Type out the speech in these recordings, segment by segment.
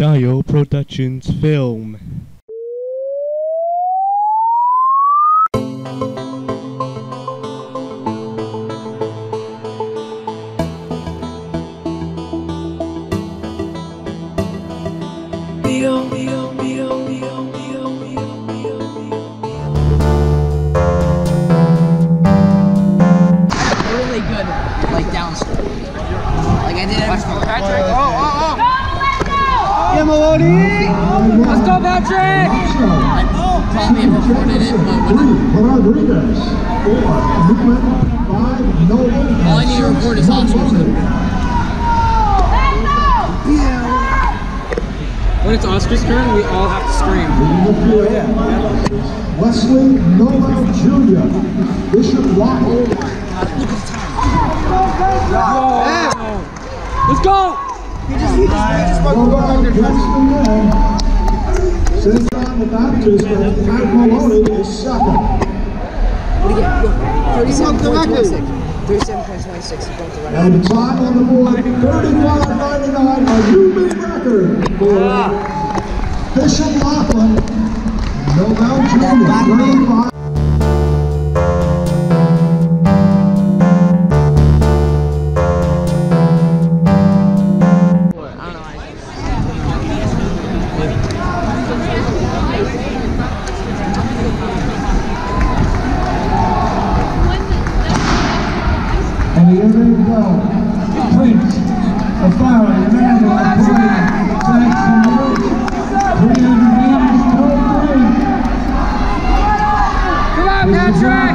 Dio Productions film. Really good, like downstroke. Like I did it. Patrick! Yeah, Moloney! Let's go, Patrick! I probably have recorded it, but all I need to record is Oscars. When it's Oscar's turn, we all have to scream. Wesley Noel Jr. Bishop White. Let's go! Sends on the baptism, and Moloney is second. What do you get? 37.26. 37.26. And time on the board, 35.99, a UB record for Bishop Laughlin. Noel Jr. 35. And here they go. Prince, a flower, Emmanuel, a Brian, Jackson, 300 meters, toe three. Come on, Patrick!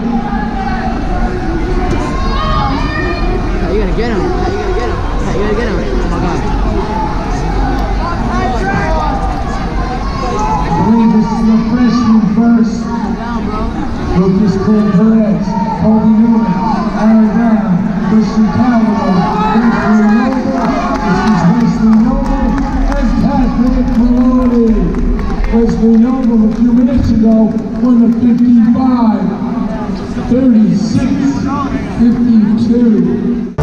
How you gonna get him? How you gonna get him? How you gonna get him? Oh my God. I believe this is the freshman first. Down, bro. Lucas Cole Perez, Kobe Newman, Aaron Brown, Christian Callaway, Wesley Noble, and Patrick Moloney. Wesley Noble a few minutes ago won the 55, 36, 52.